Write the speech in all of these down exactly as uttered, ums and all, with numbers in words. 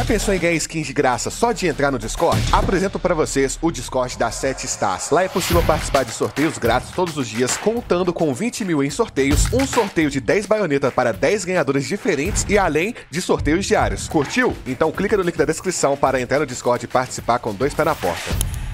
pensou em ganhar skins de graça só de entrar no Discord? Apresento pra vocês o Discord da sete Stars. Lá é possível participar de sorteios grátis todos os dias, contando com vinte mil em sorteios, um sorteio de dez baionetas para dez ganhadores diferentes e além de sorteios diários. Curtiu? Então clica no link da descrição para entrar no Discord e participar com dois pés na porta.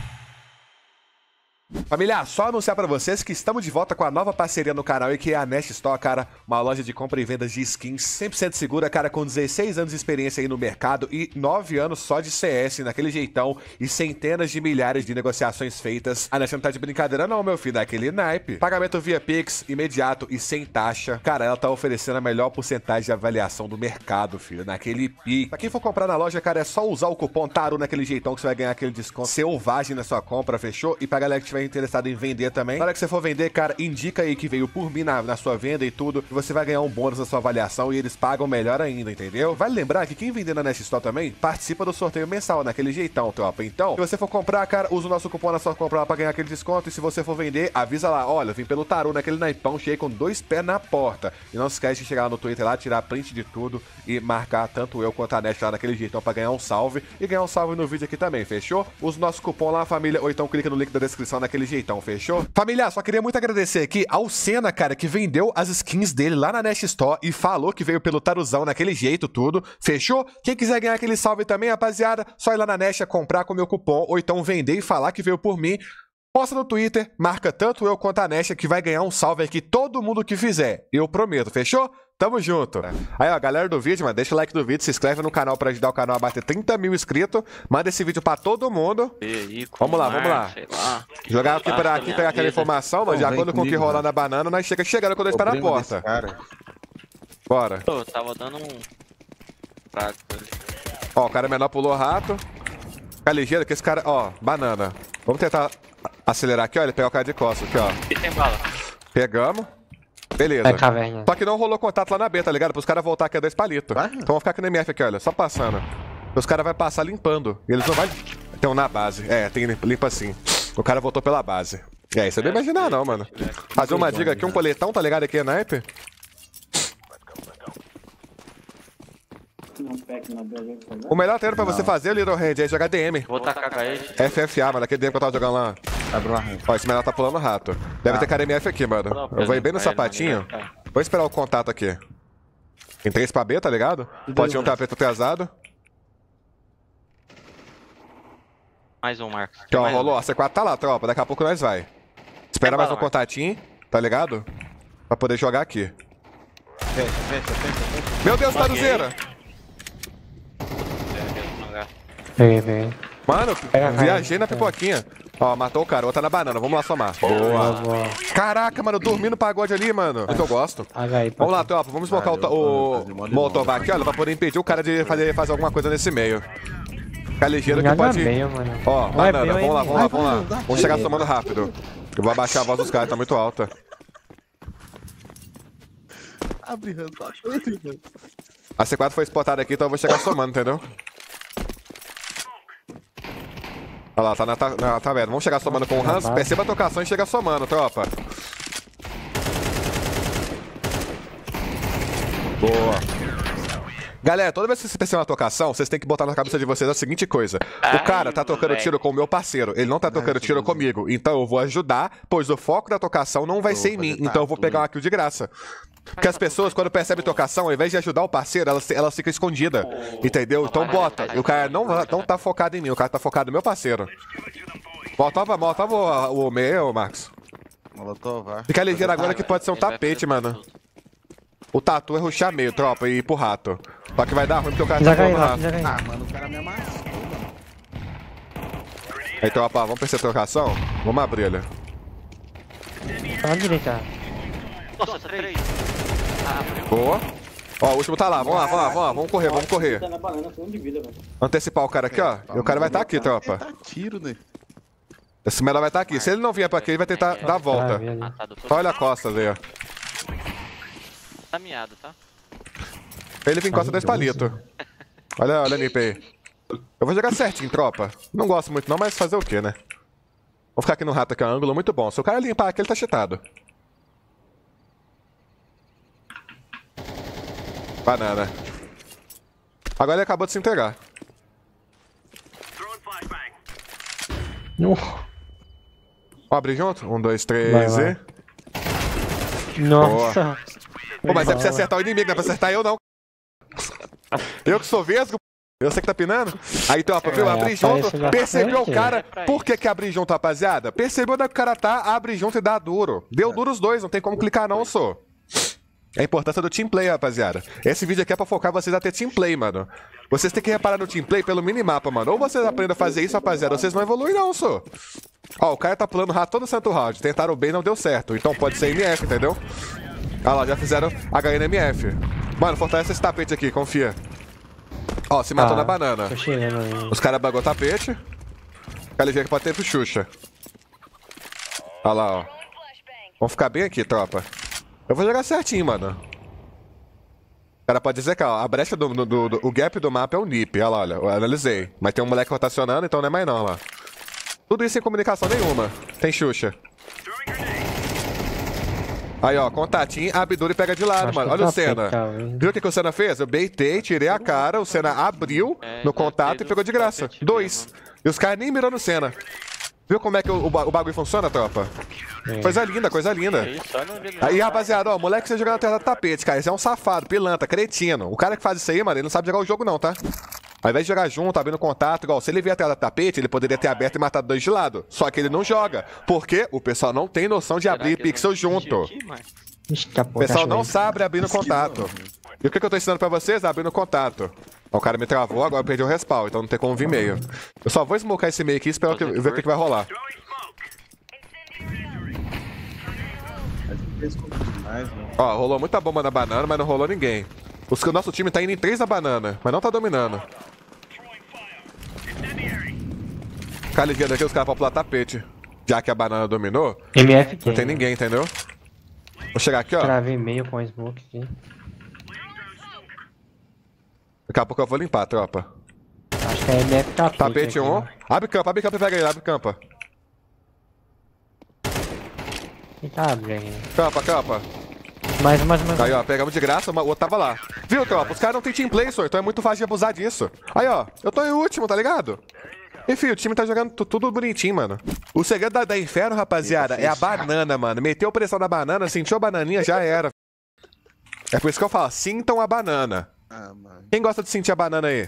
Família, só anunciar pra vocês que estamos de volta com a nova parceria no canal e que é a Nest Store, cara, uma loja de compra e vendas de skins cem por cento segura, cara, com dezesseis anos de experiência aí no mercado e nove anos só de C S, naquele jeitão e centenas de milhares de negociações feitas. A Nest não tá de brincadeira não, meu filho, daquele naipe. Pagamento via Pix, imediato e sem taxa. Cara, ela tá oferecendo a melhor porcentagem de avaliação do mercado, filho, naquele pique. Pra quem for comprar na loja, cara, é só usar o cupom TARU naquele jeitão que você vai ganhar aquele desconto selvagem na sua compra, fechou? E pra galera que tiver interessado em vender também, na hora que você for vender, cara, indica aí que veio por mim na, na sua venda e tudo, e você vai ganhar um bônus na sua avaliação e eles pagam melhor ainda, entendeu? Vale lembrar que quem vender na Nest Store também participa do sorteio mensal, naquele jeitão, tropa. Então, se você for comprar, cara, usa o nosso cupom na sua compra lá pra ganhar aquele desconto, e se você for vender, avisa lá, olha, eu vim pelo Taru naquele naipão cheio com dois pés na porta. E não se esquece de chegar lá no Twitter lá, tirar print de tudo e marcar tanto eu quanto a Nest lá naquele jeitão pra ganhar um salve e ganhar um salve no vídeo aqui também, fechou? Usa o nosso cupom lá, família, ou então clica no link da descrição naquele jeitão, fechou? Família, só queria muito agradecer aqui ao Senna, cara, que vendeu as skins dele lá na Nest Store e falou que veio pelo Taruzão naquele jeito, tudo. Fechou? Quem quiser ganhar aquele salve também, rapaziada, só ir lá na Nest comprar com o meu cupom, ou então vender e falar que veio por mim. Posta no Twitter, marca tanto eu quanto a Nest que vai ganhar um salve aqui todo mundo que fizer. Eu prometo, fechou? Tamo junto. Aí, ó, galera do vídeo, mano, deixa o like do vídeo, se inscreve no canal pra ajudar o canal a bater trinta mil inscritos. Manda esse vídeo pra todo mundo. Aí, vamos lá, vamos lá. lá. Jogar aqui pra aqui, pegar aquela informação, mas de acordo com o que rolar na banana, nós chega chegando quando eu espero na porta. Bora. Pô, tava dando um prato ali. Ó, o cara menor pulou rato. Fica ligeiro que esse cara, ó, banana. Vamos tentar acelerar aqui, ó, ele pega o cara de costas aqui, ó. E tem bala. Pegamos. Beleza. É caverna. Só que não rolou contato lá na B, tá ligado? Para os caras voltar aqui a dois palitos. Vai? Então vamos ficar aqui no M F aqui, olha. Só passando. Os caras vão passar limpando. E eles não vão... Tem um na base. É, tem limpa assim. O cara voltou pela base. É, isso é bem imaginar não, mano. Fazer uma diga aqui, um coletão, tá ligado? Aqui é naipe. O melhor treino pra você fazer, Little Hand, é jogar D M. Vou tacar com ele. F F A, mano. Aquele D M que eu tava jogando lá. Ó, esse menor tá pulando rato. Deve ter cara M F aqui, mano. Eu vou ir bem no sapatinho. Vou esperar o contato aqui. Tem três pra B, tá ligado? Pode ir um tapete atrasado. Mais um, Marcos. Aqui, ó, rolou. A C quatro tá lá, tropa. Daqui a pouco nós vai. Espera mais um contatinho, tá ligado? Pra poder jogar aqui. Fecha, fecha, fecha, fecha. Meu Deus, Taruzeira! Peguei, peguei. Mano, Pega, viajei na cara. pipoquinha. Ó, matou o cara. Outra na banana. Vamos lá somar. Boa, boa. Caraca, mano, dormi no pagode ali, mano. É que eu gosto. H aí, Vamos lá, tropa. Vamos deslocar Valeu, o, mano, o de Molotov bola. aqui, olha, pra poder impedir o cara de fazer, fazer alguma coisa nesse meio. Fica ligeiro que Nada pode... meio, mano. Ó, Vai, banana. meio Vamos lá, aí, vamos lá, vai, vamos lá. Vamos chegar somando rápido. Eu vou abaixar a voz dos caras, tá muito alta. Abre ranço. A C quatro foi spotada aqui, então eu vou chegar somando, entendeu? Olha lá, tá na, ta- na taverna. Vamos chegar somando com o Hans. Perceba a tocação e chega somando, tropa. Boa. Galera, toda vez que vocês percebem uma tocação, vocês têm que botar na cabeça de vocês a seguinte coisa. O cara tá tocando tiro com o meu parceiro, ele não tá tocando tiro comigo. Então eu vou ajudar, pois o foco da tocação não vai ser em mim. Então eu vou pegar uma kill de graça. Porque as pessoas, quando percebem tocação, ao invés de ajudar o parceiro, elas, elas ficam escondidas. Entendeu? Então bota. E o cara não, não tá focado em mim, o cara tá focado no meu parceiro. Molotov, molotov o, o meu, Marcos. Molotov, vai. Fica ligeiro agora que pode ser um tapete, mano. O tatu é rushar meio, tropa, e ir pro rato. Só que vai dar ruim porque o cara tá Já caiu pulando lá, rato. já caiu. Ah, mano, o cara me amassou, mano. Aí, tropa, vamos pra essa trocação? Vamos abrir ele. Tá na direita. Nossa, três. Boa. Ó, o último tá lá. Vamos lá, vamos lá, vamos lá. Vamos correr, vamos correr. Tá na banana, com um de vida, velho. Antecipar o cara aqui, ó. E o cara vai estar aqui, tropa. Tá tiro, né? Esse menor vai estar aqui. Se ele não vier pra aqui, ele vai tentar dar a volta. Matado todo. Só olha a costa ali, ó. Tá miado, tá? Ele vem em costa dois palitos. Olha, olha a Nip aí. Eu vou jogar certinho, tropa. Não gosto muito não, mas fazer o quê, né? Vou ficar aqui no rato aqui, é um ângulo muito bom. Se o cara limpar aqui, ele tá cheatado. Banana. Agora ele acabou de se entregar. No. Vamos abrir junto? Um, dois, três Vai, e... vai. Nossa. Pô, mas é pra você acertar o inimigo, não é pra acertar eu, não. Eu que sou vesgo, eu sei que tá pinando. Aí, tropa, viu? É, Abrir junto, aparece na percebeu o frente. cara. Por que que abrir junto, rapaziada? Percebeu onde é que o cara tá, abre junto e dá duro. Deu duro os dois, não tem como clicar não, só. É a importância do team play, rapaziada. Esse vídeo aqui é pra focar vocês a ter team play, mano. Vocês têm que reparar no team play pelo minimapa, mano. Ou vocês aprendem a fazer isso, rapaziada, ou vocês não evoluem não, só. Ó, o cara tá pulando rato todo santo round. Tentaram bem, não deu certo. Então pode ser M F, entendeu? Ah lá, já fizeram H N M F. Mano, fortalece esse tapete aqui, confia. Ó, se matou Ah, na banana. Tô chegando aí. Os caras bagou o tapete. Ele vê que pode ter pro Xuxa. Olha lá, ó. Vamos ficar bem aqui, tropa. Eu vou jogar certinho, mano. O cara pode dizer que ó, a brecha do, do, do, do... O gap do mapa é o N I P. Olha lá, olha. Eu analisei. Mas tem um moleque rotacionando, então não é mais não, lá. Tudo isso sem comunicação nenhuma. Tem Xuxa. Aí, ó, contatinho, abdura e pega de lado, Acho mano. que Olha o tá Senna. feito, hein? Viu o que, que o Senna fez? Eu beitei, tirei a cara, o Senna abriu É, no contato exatamente, e pegou de graça. tapete Dois. mesmo. E os caras nem mirou no Senna. Viu como é que o, o ba- o bagulho funciona, tropa? É. Coisa linda, coisa linda. É isso, só no vídeo. Aí, rapaziada, ó, o moleque que você jogando na tela do tapete, cara. Esse é um safado, pilantra, cretino. O cara que faz isso aí, mano, ele não sabe jogar o jogo não, tá? Ao invés de jogar junto, abrindo contato, igual, se ele vier a tela do tapete, ele poderia ter aberto e matado dois de lado. Só que ele não joga. Porque o pessoal não tem noção de Será abrir que pixel eu não junto. entendi aqui, mas- Ixi, tá O pessoal não sabe abrir no contato. E o que, que eu tô ensinando pra vocês? Abrir no contato. Ó, o cara me travou, agora eu perdi o respawn, então não tem como vir meio. Eu só vou smocar esse meio aqui e esperar que- ver o que, que vai rolar. Demais, mano. Ó, rolou muita bomba na banana, mas não rolou ninguém. Os, o nosso time tá indo em três na banana, mas não tá dominando. Ficar ligando aqui, os caras vão pular tapete. Já que a banana dominou, M F não tem ninguém, entendeu? Vou chegar aqui, ó. Travei meio com a smoke aqui. Daqui a pouco eu vou limpar, tropa. Acho que é M F tapete. Tapete aqui, um. ó. Abre campo, abre campo e pega ele, abre campo. Quem tá abrindo? Campa, campa. Mais uma, mais uma. Aí, ó, pegamos de graça, o outro tava lá. Viu, tropa? Os caras não tem team play, senhor, então é muito fácil de abusar disso. Aí, ó, eu tô em último, tá ligado? Enfim, o time tá jogando tu- tudo bonitinho, mano. O segredo da, da Inferno, rapaziada, é a banana, mano. Meteu pressão na banana, sentiu a bananinha, já era. É por isso que eu falo, sintam a banana. Ah, mano. Quem gosta de sentir a banana aí?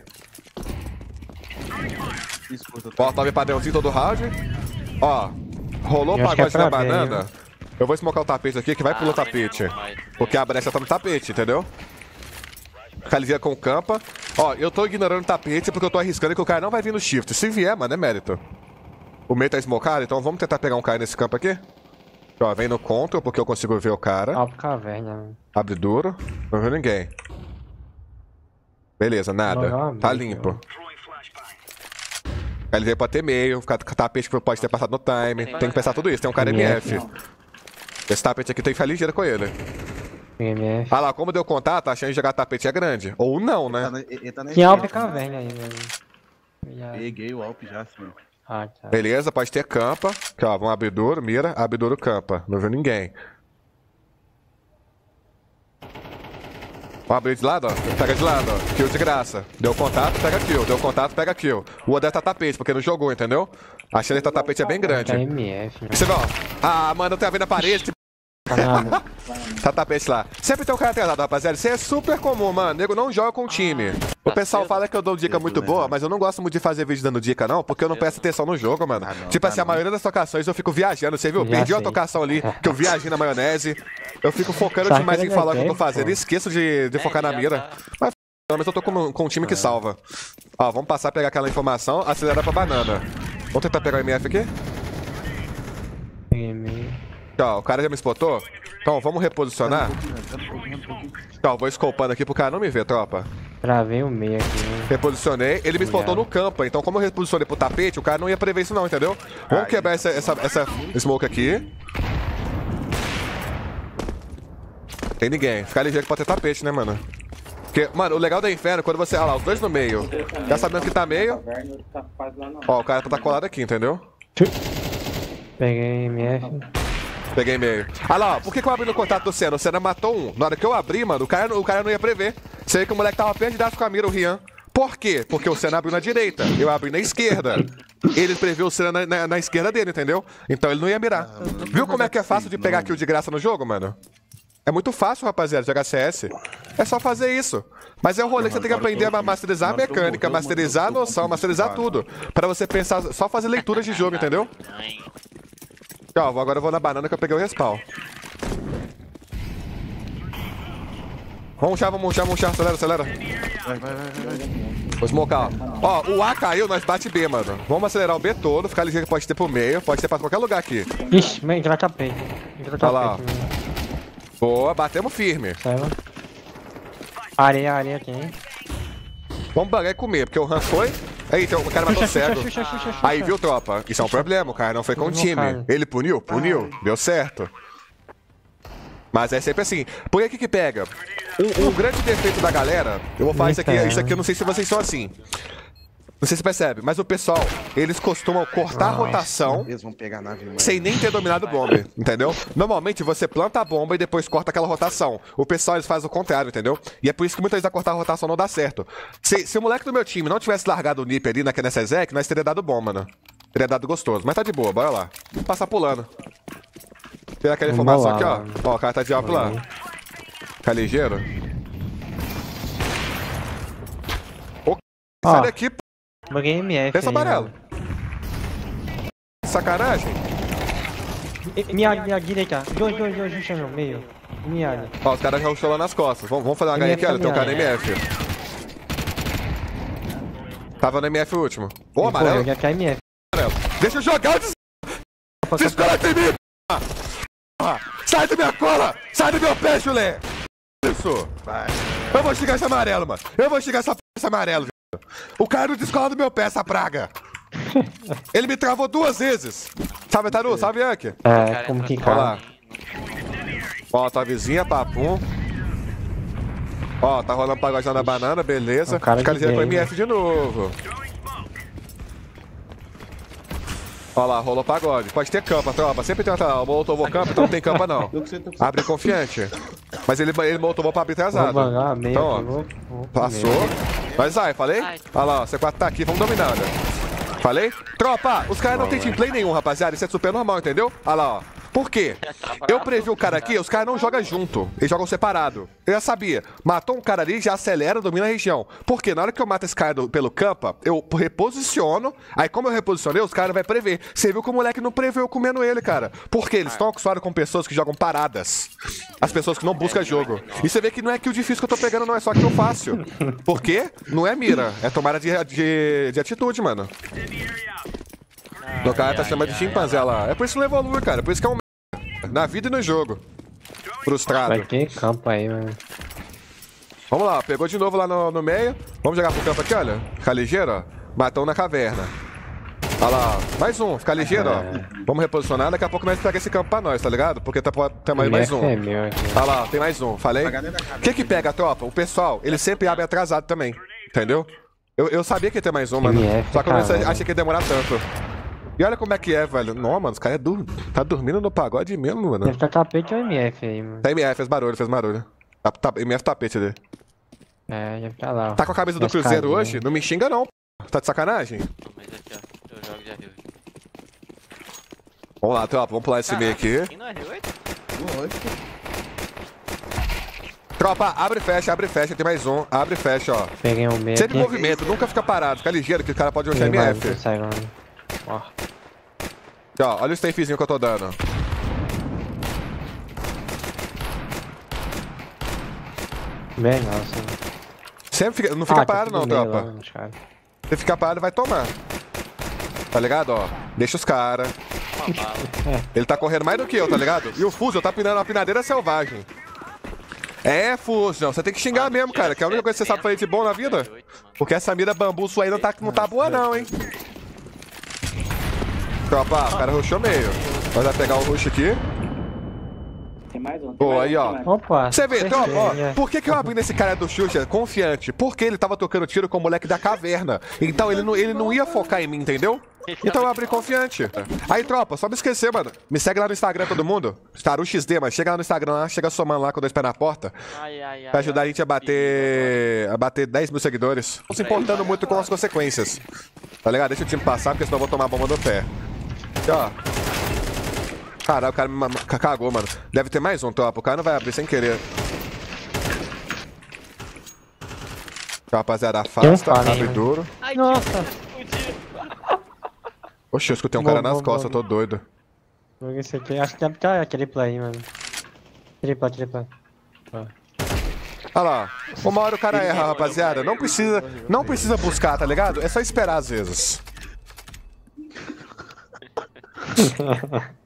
Escuta, Ó, tome padrãozinho todo round. Ó, rolou o Eu acho que é pagode na pra ver, banana. Eu vou smocar o tapete aqui, que vai pelo Ah, tapete. não, mas- Porque a brecha tá no tapete, entendeu? Fica ligeiro com o campa. Ó, eu tô ignorando o tapete porque eu tô arriscando que o cara não vai vir no shift. Se vier, mano, é mérito. O meio tá smocado, então vamos tentar pegar um cara nesse campo aqui. Ó, vem no control porque eu consigo ver o cara. Ó, pro caverna. mano. Abre duro. Não viu ninguém. Beleza, nada. Não, não, Tá amigo. limpo. L V pode ter meio, ficar com tapete que pode ter passado no time. Tem que pensar tudo isso. Tem um cara M F. Esse tapete aqui tem que ficar ligeiro com ele. M F. Ah lá, como deu contato, a chance de jogar tapete é grande. Ou não, Tá né? na, ele tá na Que Alp é esquerda. caverna aí, velho. Já- Peguei o Alp já, filho. Ah, tá. Beleza, pode ter campa. Aqui, ó, vamos abrir duro, mira, abre duro, campa. Não viu ninguém. Vamos abrir de lado, ó. Pega de lado, ó. Kill de graça. Deu contato, pega kill. Deu contato, pega kill. O Odé tá tapete, porque não jogou, entendeu? A chance de tá tapete é bem grande. Tá M F, né? Você vê, ó. Ah, mano, eu tenho a ver na parede. Tá nada. Tá tapete lá. Sempre tem um cara atrasado, rapaziada. Isso aí é super comum, mano. Nego não joga com o time. O pessoal fala que eu dou dica muito boa, mas eu não gosto muito de fazer vídeo dando dica, não, porque eu não presto atenção no jogo, mano. Ah, não, Tipo tá assim, a não. maioria das tocações eu fico viajando, você viu? Já Perdi uma sei. tocação ali, que eu viajei na maionese. Eu fico focando Sabe demais que em ele falar o que eu tô é fazendo pô. e esqueço de, de É, focar na já mira. tá. Mas, pelo menos eu tô com, com um time que salva. Ó, vamos passar, pegar aquela informação, acelerar pra banana. Vamos tentar pegar o M F aqui? M F. Ó, o cara já me spotou? Então, vamos reposicionar? Então, vou scopando aqui pro cara não me ver, tropa. Travei o meio aqui, né? Reposicionei, ele me spotou Obrigado. no campo, então como eu reposicionei pro tapete, o cara não ia prever isso não, entendeu? Vamos quebrar essa, essa, essa smoke aqui. Tem ninguém. Ficar ligeiro que pode ter tapete, né, mano? Porque, mano, o legal da Inferno é quando você... Olha lá, os dois no meio. Já sabendo que tá meio... Ó, o cara tá colado aqui, entendeu? Peguei M F. Peguei meio. Ah lá, ó, por que, que eu abri no contato do Senna? O Senna matou um. Na hora que eu abri, mano, o cara, o cara não ia prever. Você vê que o moleque tava perdidaço com a mira, o Rian. Por quê? Porque o Senna abriu na direita, eu abri na esquerda. ele previu o Senna na, na, na esquerda dele, entendeu? Então ele não ia mirar. Ah, Viu como é que é fácil de pegar kill de graça no jogo, mano? É muito fácil, rapaziada, jogar C S. É só fazer isso. Mas é um rolê que você tem que aprender a masterizar a mecânica, masterizar a noção, masterizar tudo. Pra você pensar, só fazer leituras de jogo, entendeu? Ó, agora eu vou na banana que eu peguei o respawn. Vamos char, vamos char, vamos char, acelera, acelera. Vai, vai, vai, vai, vai. Vou smocar, ó. Ó, o A caiu, nós bate B, mano. Vamos acelerar o B todo, ficar ligeiro que pode ter pro meio, pode ter pra qualquer lugar aqui. Ixi, mas entra tapete. Entra Olha lá, tapete. Boa, batemos firme. Serve. Areia, areia aqui, hein? Vamos bagar e comer, porque o Han foi. Aí, então, o cara matou Xuxa, cego. xuxa, xuxa, xuxa. Aí, viu, tropa? Isso é um problema, o cara não foi com o time. Ele puniu? Puniu. Deu certo. Mas é sempre assim. Por que que pega? Um, um grande defeito da galera, eu vou falar isso aqui, isso aqui eu não sei se vocês são assim. Não sei se percebe, mas o pessoal, eles costumam cortar a rotação Eles vão pegar a nave, mano. sem nem ter dominado o bomba, entendeu? Normalmente você planta a bomba e depois corta aquela rotação. O pessoal eles fazem o contrário, entendeu? E é por isso que muitas vezes a cortar a rotação não dá certo. Se, se o moleque do meu time não tivesse largado o nip ali na, nessa exec, nós teria dado bomba, né? Teria dado gostoso. Mas tá de boa, bora lá. Vou passar pulando. Tem aquela Vamos informação lá, aqui, ó. mano. Ó, o cara tá de alto lá. Fica ligeiro. Ô, sai Ó. daqui, p. Buguei M F. Pensa aí, amarelo. Sacanagem. mano. Minha, minha direita. Dois, dois, dois, dois no meio. Minha. Ó, os caras já rushou lá nas costas. Vamos, vamos fazer uma H aqui, olha. Tem um cara no M F. Tava no M F o último. Ô, amarelo. Já quer M F. Deixa eu jogar o des... Descoleta em mim, p***. Porra. Sai da minha cola! Sai do meu pé, chulé! Isso! Vai. Eu vou xingar esse amarelo, mano. Eu vou xingar essa p... esse amarelo, viado. O cara não descola do meu pé, essa praga. Ele me travou duas vezes. Salve, Taru. Salve, Yankee. É, como que Olha lá. cara? Ó, tua vizinha, papum. Ó, tá rolando pagodinho na banana, beleza. O cara Fica de ligeiro com o game. M F de novo. Ó lá, rolou pagode. Pode ter campa, tropa. Sempre tem uma o Molotov campa, então não tem campa não. Eu que sei, eu que sei. Abre confiante. Mas ele, ele Molotov pra abrir Vou atrasado. bangar meio Então, ó, aqui, vou- vou passou. comer. Mas vai, falei? Ai. Olha lá, ó, C quatro tá aqui, vamos dominar, né? Falei? Tropa, os caras não tem teamplay nenhum, rapaziada. Isso é super normal, entendeu? Olha lá, ó. Por quê? Eu previ o cara aqui, os caras não jogam junto. Eles jogam separado. Eu já sabia. Matou um cara ali, já acelera, domina a região. Por quê? Na hora que eu mato esse cara do- pelo campa, eu reposiciono. Aí como eu reposicionei, os caras vão prever. Você viu que o moleque não preveu comendo ele, cara. Por quê? Eles estão acostumados com pessoas que jogam paradas. As pessoas que não buscam jogo. E você vê que não é kill difícil que eu tô pegando, não. É só kill fácil. Por quê? Não é mira. É tomada de, de, de atitude, mano. O cara tá chamando de chimpanzé lá. É por isso que não evolui, cara. É por isso que é um merda. Na vida e no jogo. Frustrado. Vai ter campo aí, mano. Vamos lá, pegou de novo lá no, no meio. Vamos jogar pro campo aqui, olha. Ficar ligeiro, ó. Matou na caverna. Olha lá, ó. Mais um, ficar ligeiro, ó. Vamos reposicionar, daqui a pouco nós pega esse campo pra nós, tá ligado? Porque tá, tem mais, mais um. M F é meu aqui. Olha lá, tem mais um, falei? O que que pega, tropa? O pessoal, ele sempre abre atrasado também, entendeu? Eu, eu sabia que ia ter mais um, mano. M F, Só que eu não caramba. achei que ia demorar tanto. E olha como é que é, velho. Não, mano, os caras é dur... tá dormindo no pagode mesmo, mano. Deve estar tapete ou M F aí, mano. Tá M F, fez barulho, fez barulho. Tá, tá, M F tapete ali. É, deve estar lá. ó. Tá com a camisa do Nas Cruzeiro casinhas. hoje? Não me xinga não, p***. Tá de sacanagem? Mas aqui, ó. Eu jogo de R oito. Vamos lá, tropa, vamos pular esse meio aqui. Aqui no R oito? Lógico. Tropa, abre e fecha, abre e fecha, tem mais um. Abre e fecha, ó. Peguei um meio Sempre aqui. movimento, nunca fica parado, fica ligeiro que o cara pode usar Peguei mais um M F. que sai, mano. Ó. Aqui, ó, olha o stafezinho que eu tô dando. Bem, nossa. Sempre fica, não fica Ah, tá parado não, tudo meio tropa. lá, os caras. Se ficar parado, vai tomar. Tá ligado, ó? Deixa os caras. Uma bala. Ele tá correndo mais do que eu, tá ligado? E o Fusion tá pinando uma pinadeira selvagem. É, Fusion, você tem que xingar mesmo, cara, que é a única coisa que você sabe fazer de bom na vida. R oito, mano. Porque essa mira bambu sua aí não tá, não tá boa não, hein? Tropa, o cara rushou meio. Nós vai pegar o rush aqui. Tem mais um. tem Pô, mais aí, um, ó. tem mais um. Opa. Você vê, tropa, ó, acertei, é. por que, que eu abri nesse cara do Xuxa confiante? Porque ele tava tocando tiro com o moleque da caverna. Então ele não, ele não ia focar em mim, entendeu? Então eu abri confiante. Aí, tropa, só me esquecer, mano. Me segue lá no Instagram, todo mundo. Taru X D, mano. Chega lá no Instagram, lá, chega somando lá com dois pés na porta. Ai, ai, ai. Pra ajudar a ai. gente a bater. a bater dez mil seguidores. Não se importando muito com as consequências. Tá ligado? Deixa o time passar, porque senão eu vou tomar a bomba do pé. Aqui, ó. Caralho, o cara me ma- cagou, mano. Deve ter mais um, top. O cara não vai abrir sem querer. Rapaziada, afasta, falha, abre mano. duro. Nossa. Oxe, eu escutei um Bom, cara nas bom, costas, bom. eu tô doido. Joguei esse aqui. Acho que deve estar aquele play, mano. Tripla, tripla. Olha lá. Uma hora o cara erra, rapaziada. Não precisa, não precisa buscar, tá ligado? É só esperar às vezes.